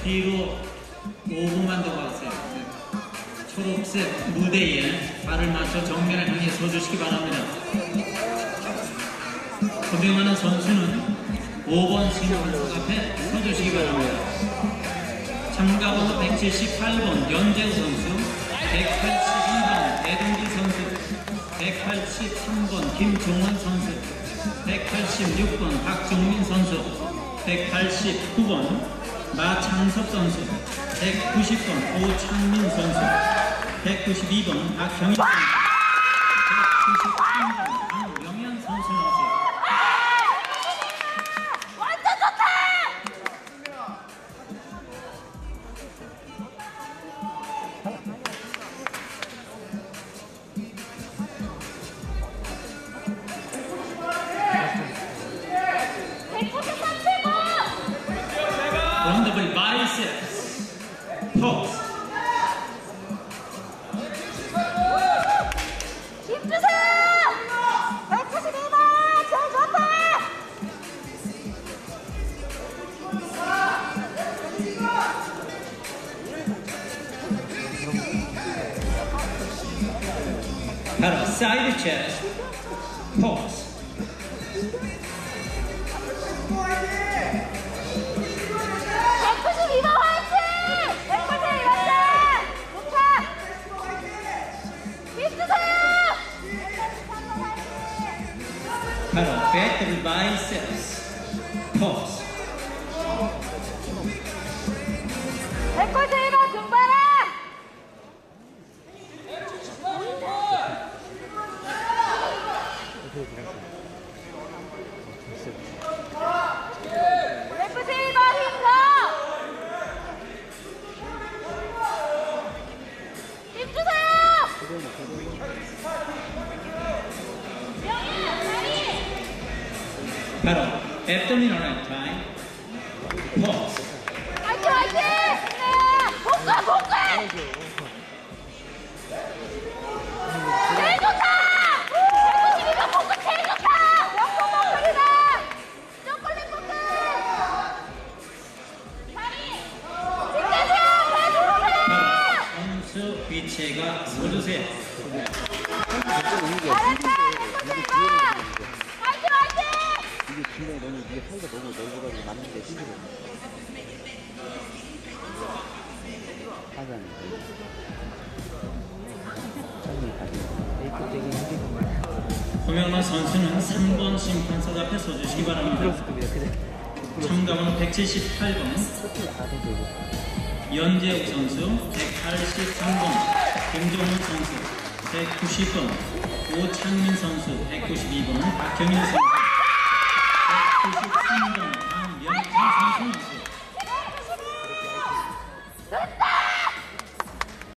뒤로 5분만 더 가세요. 초록색 무대에 발을 맞춰 정면을 향해 서주시기 바랍니다. 호명하는 선수는 5번 심판석 앞에 서주시기 바랍니다. 참가번호 178번 연재우 선수, 182번 배동기 선수, 183번 김종원 선수, 186번 박종민 선수, 189번 마창섭 선수, 190번 오창민 선수, 192번 박경희 선수, 193번 강명현 선수 나오세요. 완전 좋다! Wonderful biceps, pose. 힘주세요! 192번! 제일 좋다! 바로 side chest, pose. 192번 화이팅! 192번! 좋다! 힘주세요! 바로 back biceps, pose. 192번 등바람! 바로 abdominal time, pose. 화이팅 화이팅! 복근 복근! 제일 좋다! 192번 복근 제일 좋다! 명품 복근이다! 초콜릿 복근! 다리! 뒷대세요! 배 들어오세요! 선수 위치가 서주세요. 잘했다! 192번! 화이팅 화이팅! 이게 굉장히 너무 이게 사이가 너무 넓어가지고 맞는 게 힘들어. 하잖아. 호명만 선수는 3번 심판석 앞에 서주시기 바랍니다. 참가번호 178번 연재욱 선수, 183번 김종훈 선수, 190번 오창민 선수, 192번 박경일 선수.